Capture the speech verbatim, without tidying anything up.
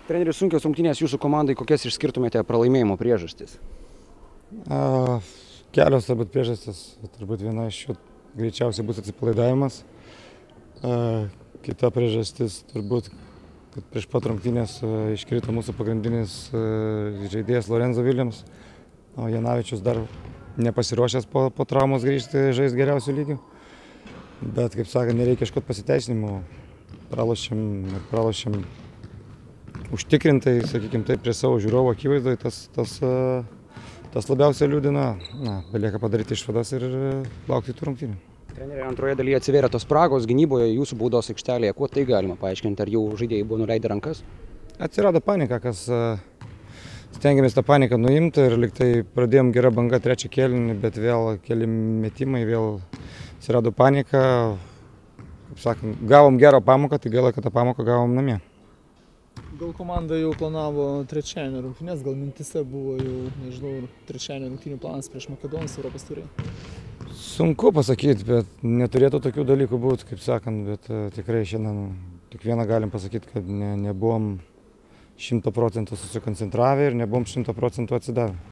Treneri, sunkios rungtynės jūsų komandai, kokias išskirtumėte pralaimėjimo priežastis? A, kelios turbūt priežastis, turbūt viena iš jų greičiausiai bus atsipalaidavimas. A, kita priežastis turbūt, kad prieš pat rungtynės iškrito mūsų pagrindinis žaidėjas Lorenzo Williams, o Janavičius dar nepasiruošęs po, po traumos grįžti žaisti geriausių lygių. Bet, kaip sakant, nereikia ieškoti pasiteisinimų. Pralošėm ir pralošėm užtikrintai, sakykime taip, prie savo žiūrovų akivaizdoje, tas, tas, tas labiausiai liūdina. Na, belieka padaryti išvadas ir laukti tų rungtynių. Treneri, antroje dalyje atsivėrė tos spragos gynyboje, jūsų baudos aikštelėje. Kuo tai galima paaiškinti? Ar jau žaidėjai buvo nuleidę rankas? Atsirado panika, kas stengiamės tą paniką nuimti ir liktai pradėjom gerą bangą trečią kėlinį, bet vėl keli metimai, vėl atsirado panika. Kaip sakant, gavom gerą pamoką, tai gaila, kad tą pamoką gavom namie. Gal komanda jau planavo trečiadienio rungtynes, gal mintise buvo jau, nežinau, trečiadienio rungtynių planas prieš Makedonus Europos taurėje? Sunku pasakyti, bet neturėtų tokių dalykų būti, kaip sakant, bet uh, tikrai šiandien tik vieną galim pasakyti, kad ne, nebuvom šimto procentų susikoncentravę ir nebuvom šimto procentų atsidavę.